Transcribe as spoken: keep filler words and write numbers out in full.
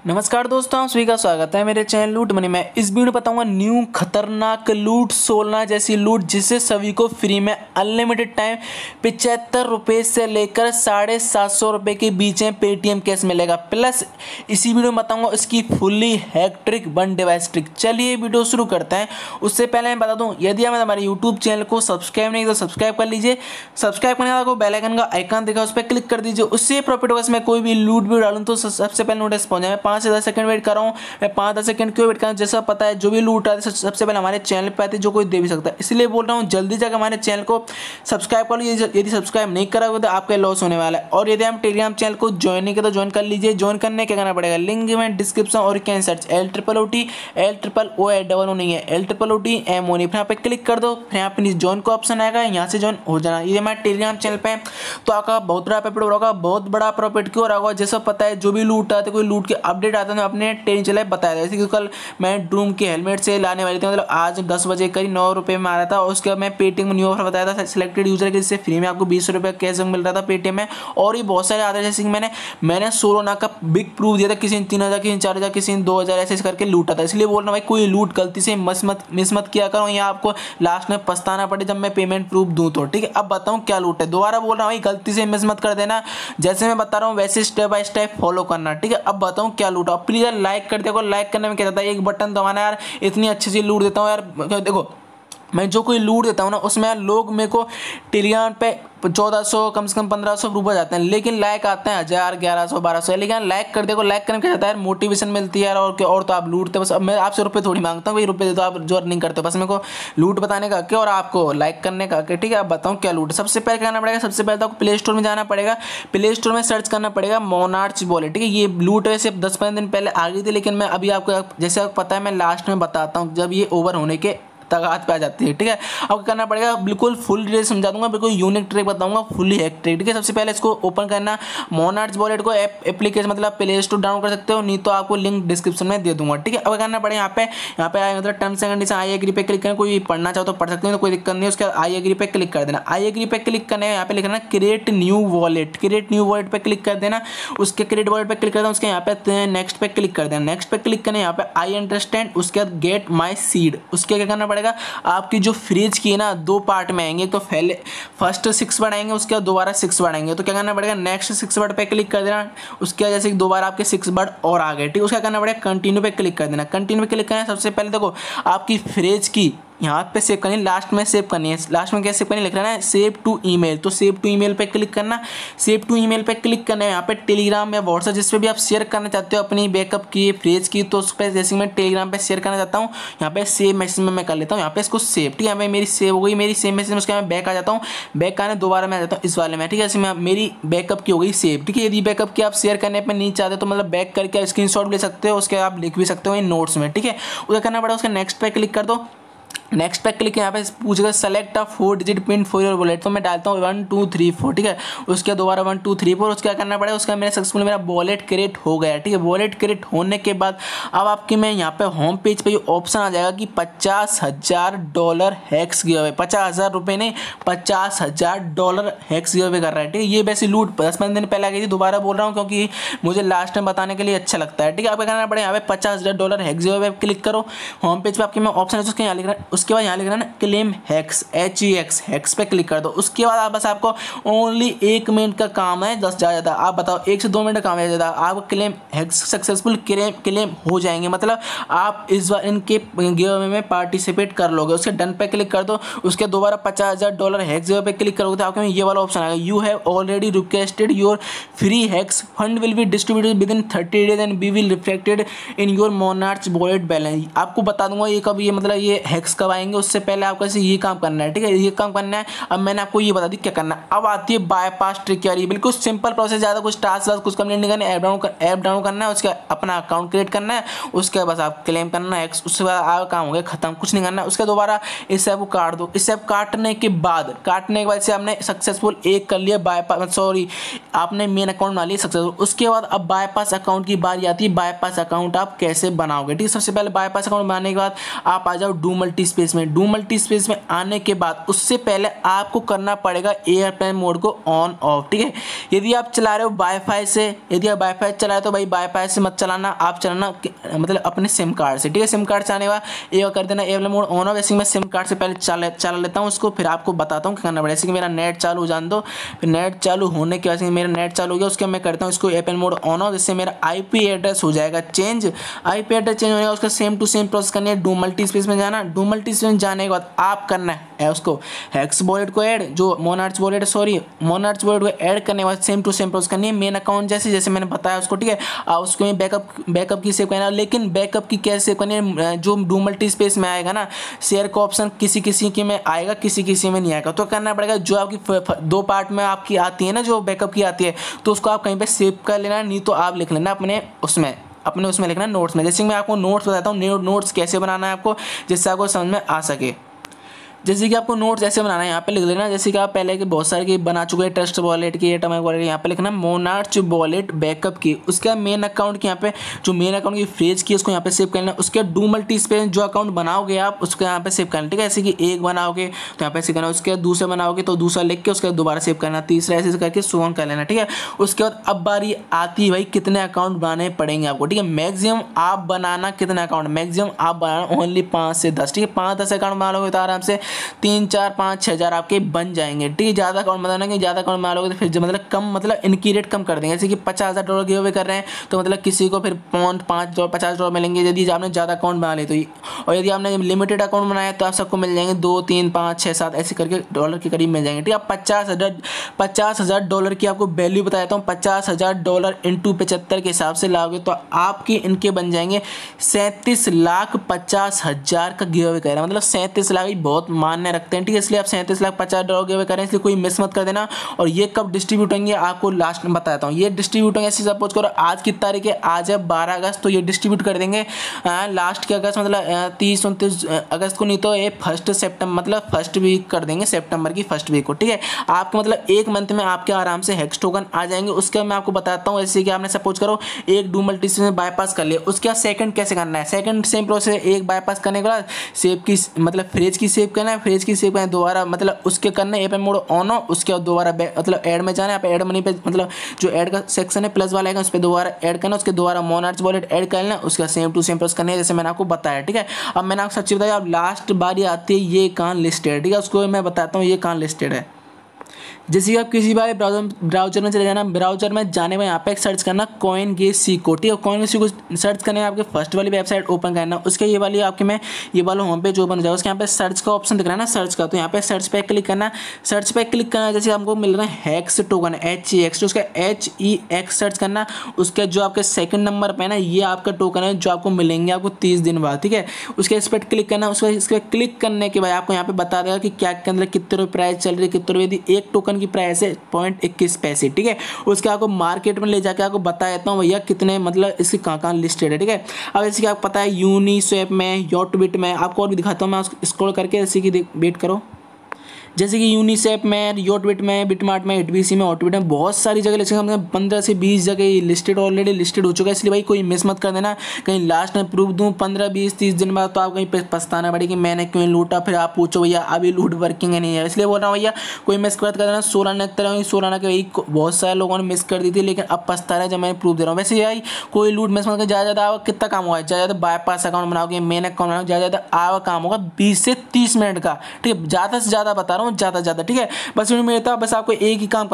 नमस्कार दोस्तों, आप सभी का स्वागत है मेरे चैनल लूट मनी में। इस वीडियो में बताऊंगा न्यू खतरनाक लूट सोलना जैसी लूट जिससे सभी को फ्री में अनलिमिटेड टाइम पिचहत्तर रुपये से लेकर साढ़े सात सौ रुपये के बीच में पेटीएम कैश मिलेगा। प्लस इसी वीडियो में बताऊंगा इसकी fully hack trick one device trick. चलिए वीडियो शुरू करते हैं। उससे पहले मैं बता दूँ, यदि आप हमारे यूट्यूब चैनल को सब्सक्राइब नहीं तो सब्सक्राइब कर लीजिए। सब्सक्राइब करने के बाद बेल आइकन का आइकन दिखा, उस पर क्लिक कर दीजिए। उससे प्रॉफिट होगा, इसमें कोई भी लूट भी डालूँ तो सबसे पहले नोटिस पहुंच जाए। पाँच से दस सेकंड वेट कर रहा हूँ। मैं पाँच दस सेकंड क्यों वेट कर रहा हूँ? जैसा पता है जो भी लूट आती है सबसे पहले हमारे चैनल पे आती है, जो कोई दे भी सकता है। इसलिए बोल रहा हूँ जल्दी जाकर हमारे चैनल को सब्सक्राइब कर लीजिए। यदि सब्सक्राइब नहीं करा तो आपका लॉस होने वाला है। और यदि आप टेलीग्राम चैनल को ज्वाइन नहीं किया तो ज्वाइन कर लीजिए। ज्वाइन करने क्या करना पड़ेगा, लिंक में डिस्क्रिप्शन और can search L triple O T L triple O A double O नहीं है L triple O T M O नहीं। फिर यहाँ पे क्लिक कर दो, फिर यहाँ पे ज्वाइन का ऑप्शन आएगा, यहाँ से ज्वाइन हो जाना। ये हमारे टेलीग्राम चैनल पे तो आपका बहुत बड़ा प्रॉफिट होगा। बहुत बड़ा प्रॉफिट क्यों रहा होगा? जैसा पता है जो भी लूट आते कोई लूट के अपडेट आता है तो अपने टेलीग्राम चैनल बताया था। जैसे कि कल मैं ड्रूम के हेलमेट से लाने वाली थी, मतलब आज दस बजे करीब नौ रुपये में आ रहा था। और उसके बाद मैं पेटीएम में न्यू ऑफर बताया था सिलेक्टेड यूजर के, जिससे फ्री में आपको बीस रुपये कैश मिल रहा था पेटीएम में। और ये बहुत सारे आते हैं, जैसे कि मैंने मैंने सोलह लाख का बिग प्रूफ दिया था। किसी ने तीन हज़ार किसी ने चार हज़ार किसी ने दो हज़ार ऐसे करके लूटा था। इसलिए बोल रहा हूँ भाई कोई लूट गलती से मिस मत मिस मत किया करो, या आपको लास्ट में पछताना पड़े जब मैं पेमेंट प्रूफ दूँ तो। ठीक है, अब बताऊँ क्या लूट है। दोबारा बोल रहा हूँ भाई गलती से मिस मत कर देना, जैसे मैं बता रहा हूँ वैसे स्टेप बाय स्टेप फॉलो करना। ठीक है, अब बताऊँ क्या लूट है। प्लीज यार लाइक कर दिया, लाइक करने में क्या जाता है, एक बटन दबाना यार। इतनी अच्छी सी लूट देता हूँ यार। देखो मैं जो कोई लूट देता हूँ ना उसमें लोग मेरे को टेलीग्राम पे चौदह सौ कम से कम पंद्रह सौ रुपये जाते हैं, लेकिन लाइक आते हैं हज़ार ग्यारह सौ बारह सौ। लेकिन लाइक कर देखो, लाइक करने क्या जाता है, मोटिवेशन मिलती है यार। और क्या, और तो आप लूटते बस। अब मैं आपसे रुपये थोड़ी मांगता हूँ, भाई रुपये दे दो, आप जो अर्निंग करते हो। बस मेरे को लूट बताने का क्या और आपको लाइक करने का क्या। ठीक है, आप बताऊँ क्या लूट। सबसे पहले क्या करना पड़ेगा, सबसे पहले तो आपको प्ले स्टोर में जाना पड़ेगा। प्ले स्टोर में सर्च करना पड़ेगा मोनार्च वॉलेट। ठीक है, ये लूट है सिर्फ दस पंद्रह दिन पहले आ गई थी, लेकिन मैं अभी आपको जैसे आपको पता है मैं लास्ट में बताता हूँ जब ये ओवर होने के तगात पे आ जाती है। ठीक है, अब करना पड़ेगा, बिल्कुल फुल डिटेल समझा दूंगा, बिल्कुल यूनिक ट्रिक बताऊंगा, फुली हैक ट्रिक। ठीक है, सबसे पहले इसको ओपन करना मोनार्च वॉलेट को। ऐप एप्लीकेशन मतलब प्ले स्टोर डाउनलोड कर सकते हो, नहीं तो आपको लिंक डिस्क्रिप्शन में दे दूंगा। ठीक है, अब करना पड़ेगा यहाँ पे यहाँ पे आए मतलब terms and condition I agree पे क्लिक करें। कोई पढ़ना चाहो तो पढ़ सकते हो, तो कोई दिक्कत नहीं है। उसके बाद आई एग्री पे क्लिक कर देना। आई एग्री पे क्लिक करने यहाँ पे लिखना create new wallet. Create new wallet पे क्लिक कर देना। उसके क्रिएट वॉलेट पे क्लिक कर देना। उसके यहाँ पे नेक्स्ट पे क्लिक कर देना। नेक्स्ट पे क्लिक करना, यहाँ पे आई अंडरस्टैंड। उसके बाद गेट माई सीड। उसके क्या करना पड़ेगा, आपकी जो फ्रीज की है ना दो पार्ट में आएंगे, तो पहले फर्स्ट सिक्स बढ़ाएंगे, उसके बाद दोबारा सिक्स बढ़ाएंगे। तो क्या करना पड़ेगा, नेक्स्ट सिक्स वर्ड पे क्लिक कर देना। उसके बाद जैसे दोबारा आपके सिक्स वर्ड और आ गए। ठीक, उसका करना पड़ेगा कंटिन्यू पे क्लिक कर देना। कंटिन्यू पे क्लिक करना, सबसे पहले देखो आपकी फ्रीज की यहाँ पे सेव करनी है, लास्ट में सेव करनी है। लास्ट में क्या सेव करनी है, लिख रहा है सेव टू ईमेल। तो सेव टू ईमेल पे क्लिक करना। सेव टू ईमेल पे क्लिक करना है। यहाँ पे टेलीग्राम या व्हाट्सएप जिस पे भी आप शेयर करना चाहते हो अपनी बैकअप की फ्रेज की, तो उस पर जैसे मैं टेलीग्राम पे शेयर करना चाहता हूँ, यहाँ पे सेव मैसेज में मैं कर लेता हूँ। यहाँ पे इसको सेव। ठीक है, मेरी सेव हो गई, मेरी सेव मैसेज में। उसके मैं बैक आ जाता हूँ। बैक आने दोबारा मैं आ जाता हूँ इस वाले में। ठीक है, जैसे मैं मेरी बैकअप की हो गई सेव। ठीक है, यदि बैकअप की आप शेयर करने पर नहीं चाहते तो मतलब बैक करके स्क्रीन शॉट ले सकते हो, उसके आप लिख भी सकते हो इन नोट्स में। ठीक है, उसका करना पड़ेगा, उसके नेक्स्ट पे क्लिक कर दो। नेक्स्ट पे क्लिक यहाँ पे पूछेगा select a four digit pin for your wallet. तो मैं डालता हूँ वन टू थ्री फोर। ठीक है, उसके दोबारा वन टू थ्री फोर। उसका क्या करना पड़ेगा, उसका मेरा सक्सेसफुल मेरा वॉलेट क्रिएट हो गया। ठीक है, वॉलेट क्रिएट होने के बाद अब आपकी मैं यहाँ पे होम पेज पे ये ऑप्शन आ जाएगा कि पचास हज़ार डॉलर हैक्स गिव अवे। पचास हज़ार रुपये नहीं, पचास हज़ार डॉलर हैक्स गिव अवे कर रहा है। ठीक है, ये वैसी लूट दस पंद्रह दिन पहले आ गई थी। दोबारा बोल रहा हूँ क्योंकि मुझे लास्ट में बताने के लिए अच्छा लगता है। ठीक है, आपको करना पड़ेगा यहाँ पे पचास हज़ार dollar hex give away click करो। होम पेज पे आपके मैं ऑप्शन है उसके यहाँ लिख रहा है। उसके बाद यहाँ लिख रहा है claim hex, H E X hex पे क्लिक कर दो। उसके बाद आप बस आपको ओनली एक मिनट का काम है, दस ज़्यादा जाता आप बताओ एक से दो मिनट का काम है ज़्यादा, आपको claim hex successful claim claim हो जाएंगे। मतलब आप इस बार इनके गिव अवे में पार्टिसिपेट कर लोगे। उसके डन पे क्लिक कर दो। उसके दोबारा पचास हज़ार डॉलर हैक्स गिव अवे पे क्लिक करोगे तो आपके में ये वाला ऑप्शन आएगा, you have already requested your free hex, fund will be distributed within thirty days and be will reflected in your Monarch wallet balance. आपको बता दूंगा ये कब ये मतलब ये हैक्स कब आएंगे, उससे पहले आपको ऐसे ये काम करना है। ठीक है, ये काम करना है। अब मैंने आपको ये बता दी क्या करना है। अब आती है बाईपास ट्रिक यार, ये बिल्कुल सिंपल प्रोसेस, ज़्यादा कुछ टास्क वास्क कुछ कंप्लीट नहीं करना है। ऐप डाउनलोड ऐप डाउनलोड करना है, उसका अपना अकाउंट क्रिएट करना है, उसके बाद आप क्लेम करना है, उसके बाद आपका काम हो गया खत्म, कुछ नहीं करना है। उसके दोबारा इस ऐप को काट दो। इस ऐप काटने के बाद काटने के बाद से आपने सक्सेसफुल एक कर लिया बाईपास, सॉरी आपने मेन अकाउंट बना लिया सक्सेसफुल। उसके बाद अब बाईपास अकाउंट की बारी आती है। बाईपास अकाउंट आप कैसे बनाओगे। ठीक है, सबसे पहले बाईपास अकाउंट बनाने के बाद आप आ जाओ डू मल्टी स्पेस में। डू मल्टी स्पेस में आने के बाद उससे पहले आपको करना पड़ेगा एयरप्लेन मोड को ऑन ऑफ, ठीक है। यदि आप चला रहे हो वाईफाई से, यदि आप वाईफाई चला रहे हो तो भाई वाईफाई से मत चलाना, आप चलाना मतलब अपने सिम कार्ड से, ठीक है। सिम कार्ड से आने के बाद ये कर देना एयरप्लेन मोड ऑन ऑफ। वैसे मैं सिम कार्ड से पहले चला चला लेता हूँ उसको, फिर आपको बताता हूँ क्या करना पड़ेगा। जैसे कि मेरा नेट चालू हो जान दो, फिर नेट चालू होने के बाद मेरा नेट चालू हो गया, उसके मैं करता हूँ इसको एयरप्लेन मोड ऑन ऑफ, जिससे मेरा आईपी एड्रेस हो जाएगा चेंज। आईपी एड्रेस चेंज होगा, उसका सेम टू सेम प्रोसेस करनी है। डू मल्टी स्पेस में जाना, डू मल्टी स्पेस में जाने के बाद आप करना है उसको हेक्स वॉलेट को ऐड, जो Monarch wallet sorry Monarch wallet को ऐड करने के बाद सेम टू सेम प्रोसेस करनी है। मेन अकाउंट जैसे जैसे मैंने बताया उसको, ठीक है। और उसको बैकअप बैकअप की सेव करना है, लेकिन बैकअप की कैसे सेव करनी है, जो डू मल्टी स्पेस में आएगा ना शेयर का ऑप्शन, किसी किसी के में आएगा किसी किसी में नहीं आएगा, तो करना पड़ेगा जो आपकी दो पार्ट में आपकी आती है ना, जो बैकअप की आती है, तो उसको आप कहीं पे सेव कर लेना, नहीं तो आप लिख लेना अपने उसमें अपने उसमें लिखना नोट्स में। जैसे मैं आपको नोट्स बताता हूँ, नोट्स कैसे बनाना है आपको, जिससे आपको समझ में आ सके। जैसे कि आपको नोट्स ऐसे बनाना है, यहाँ पे लिख लेना, जैसे कि आप पहले के बहुत सारे की बना चुके हैं, ट्रस्ट वॉलेट की, एटम वॉलेट, यहाँ पे लिखना मोनार्च वॉलेट बैकअप की, उसका मेन अकाउंट की यहाँ पे जो मेन अकाउंट की फ्रेज की उसको यहाँ पे सेव करना। उसके डू मल्टी स्पेस जो अकाउंट बनाओगे आप उसको यहाँ पे सेव करना, ठीक है। जैसे कि एक बनाओगे तो यहाँ पे सेव करना, उसके दूसरे बनाओगे तो दूसरा लिख के उसके दोबारा सेव करना, तीसरा ऐसे करके सोन कर लेना, ठीक है। उसके बाद अब बारी आती है भाई कितने अकाउंट बनाने पड़ेंगे आपको, ठीक है। मैक्सिमम आप बनाना कितने अकाउंट, मैक्सिमम आप बनाना ओनली पाँच से दस, ठीक है। पाँच दस अकाउंट बना लोगे तो आराम से तीन चार पाँच छः हज़ार आपके बन जाएंगे, ठीक है। ज़्यादा अकाउंट बनाना कि ज़्यादा अकाउंट बना लोगे तो फिर मतलब कम मतलब इनकी रेट कम कर देंगे। जैसे कि पचास हज़ार डॉलर गिव अवे कर रहे हैं तो मतलब किसी को फिर पॉइंट पाँच डॉलर पचास डॉलर मिलेंगे यदि आपने ज़्यादा अकाउंट बना ले तो। और यदि आपने लिमिटेड अकाउंट बनाया तो आप सबको मिल जाएंगे दो तीन पाँच छः सात ऐसे करके डॉलर के करीब मिल जाएंगे, ठीक है। पचास हज़ार पचास हज़ार डॉलर की आपको वैल्यू बताता हूँ, पचास हज़ार डॉलर इंटू पचहत्तर के हिसाब से लाओगे तो आपके इनके बन जाएंगे सैंतीस लाख पचास हज़ार का गिव अवे कर रहे हैं, मतलब सैंतीस लाख ही बहुत मान्य रखते हैं, ठीक है। इसलिए आप सैंतीस लाख पचास डॉलर गिव अवे करें, इसलिए कोई मिस मत कर देना। और ये कब डिस्ट्रीब्यूट होंगे आपको लास्ट में बताता हूँ। ये डिस्ट्रीब्यूट होंगे ऐसे सपोज करो आज की तारीख है, आज है बारह अगस्त, तो ये डिस्ट्रीब्यूट कर देंगे लास्ट के अगस्त मतलब तीस उनतीस अगस्त को, नहीं तो ये फर्स्ट सेप्टेम्बर मतलब फर्स्ट वीक कर देंगे सितंबर की फर्स्ट वीक को, ठीक है। आपके मतलब एक मंथ में आपके आराम से हेक्स टोकन आ जाएंगे। उसके मैं आपको बताता हूँ, जैसे कि आपने सपोज करो एक डू मल्टी में बाईपास कर लिया, उसके बाद सेकंड कैसे करना है। सेकंड सेम प्रोसेस, एक बाईपास करने के बाद सेव की मतलब फ्रेज की सेव करना है, फ्रेज की सेव करना है दोबारा मतलब उसके करना है एयरप्लेन मोड ऑन हो, उसके बाद दोबारा मतलब ऐड में जाना है, आप ऐड मनी पे मतलब जो ऐड का सेक्शन है प्लस वाला है उस पर दोबारा ऐड करना, उसके दोबारा मोनार्च वॉलेट ऐड कर लेना, उसका सेम टू सेम प्रोसेस करना है जैसे मैंने आपको बताया, ठीक है। अब मैंने आपको सच्ची बताया, अब लास्ट बारी आती है ये कहाँ लिस्टेड, ठीक है। उसको मैं बताता हूँ ये कहाँ लिस्टेड है। जैसे कि आप किसी बार ब्राउजर ब्राउजर में चले जाना, ब्राउजर में जाने में यहाँ पे एक सर्च करना कॉइन गेट सी को, ठीक है। कॉइन गेट सी को सर्च करने में आपके फर्स्ट वाली वेबसाइट ओपन करना, उसके ये वाली आपके में ये वाला होम पेज ओपन हो जाएगा, उसके यहाँ पे सर्च का ऑप्शन दिख रहा है ना सर्च का, तो यहाँ पे सर्च पे क्लिक करना, सर्च पे क्लिक करना, जैसे हमको मिल रहा है hex token H E X, तो उसका एच ई एक्स सर्च करना, उसके जो आपके सेकंड नंबर पे ना ये आपका टोकन है जो आपको मिलेंगे आपको तीस दिन बाद, ठीक है। उसके इस पर क्लिक करना, उसके इस पर क्लिक करने के बाद आपको यहाँ पे बता देगा कि क्या के अंदर कितने रुपये प्राइस चल रही है, कितने रुपये दी एक टोकन की प्राइस है पॉइंट इक्कीस पैसे, ठीक है। उसके आपको मार्केट में ले जाकर आपको बता देता हूँ भैया कितने मतलब इसकी कहाँ कहाँ लिस्टेड है, ठीक है। अब जैसे कि आपको पता है यूनिस्वैप में, योटबिट में, आपको और भी दिखाता हूँ मैं, स्क्रॉल करके जैसे कि वेट करो, जैसे कि यूनिसेप में, योटबिट में, बिटमार्ट में, एचबीसी में, ऑटोबिट में बहुत सारी जगह लिस्टेड, पंद्रह से बीस जगह लिस्टेड ऑलरेडी लिस्टेड हो चुका है। इसलिए भाई कोई मिस मत कर देना, कहीं लास्ट में प्रूफ दूँ पंद्रह बीस तीस दिन बाद तो आप कहीं पछताना पड़े कि मैंने क्यों लूटा, फिर आप पूछो भैया अभी लूट वर्किंग है नहीं है। इसलिए बोल रहा हूँ भैया कोई मिस मत कर देना। सोलह ने तरह सोलह के भाई बहुत सारे लोगों ने मिस कर दी थी, लेकिन अब पछता रहे जब मैं प्रूफ दे रहा हूँ। वैसे भाई कोई लूट मिस मत कर, ज़्यादा ज़्यादा आपका कितना काम होगा, ज़्यादा ज़्यादा बाईपास अकाउंट बनाओगे, मेन अकाउंट बनाओगे, ज़्यादा ज़्यादा आपका काम होगा बीस से तीस मिनट का, ठीक है। ज़्यादा से ज़्यादा बता रहा हूँ, ज़्यादा ज़्यादा, ठीक है। बस में था बस आपको एक ही काम